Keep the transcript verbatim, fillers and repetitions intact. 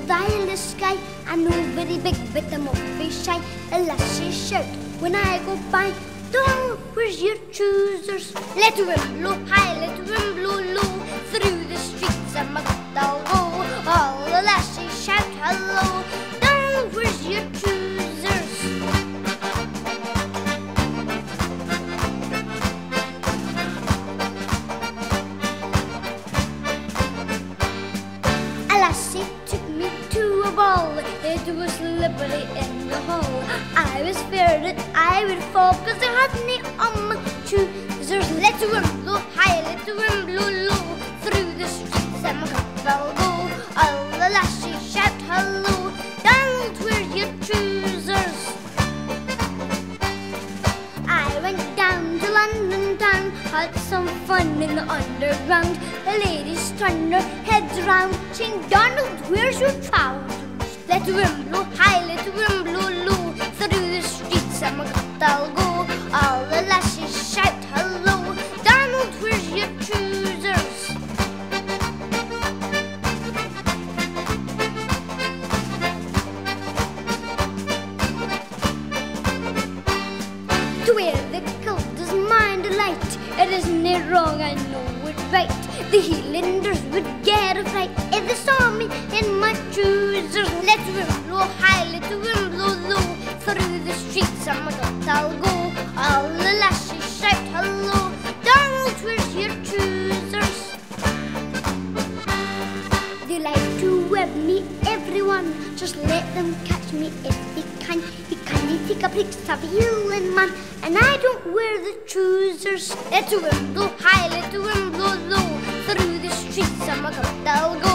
gold eye in the sky, and no very big bit of muffy shy. The lassies shout when I go by, "Doll, where's your trousers?" Let the wind blow high, let the wind blow low, through the streets of I'll go. All the lassies shout hello, "Doll, where's your trousers?" A lassie took me to a ball, it was liberty in the hall. I was feared that I would fall, cause I hadn't on my trousers. Let the wind blow high, let the wind blow low, through the streets of my I'll go. All the lassies shout hello, "Donald, where's your trousers?" I went down to London town, had some fun in the underground. The ladies turned their heads around, saying, "Donald, where's your trousers?" Let the wind blow high, let the wind blow low, through the streets of my I'll go. All the lassies shout hello, "Donald, where's your trousers?" To wear the kilt is my delight, it isn't it wrong, I know it right. The Highlanders would get a fright if they saw me in my trousers. Let the wind blow high, let the wind blow low, through the streets of my I'll go. All the lassies shout hello, "Donald, where's your trousers?" They like to web me, everyone, just let them catch me if they can. You can't take a break of healing, man, and I don't wear the trousers. Let the wind blow high, let the wind blow low, through the streets of my I'll go.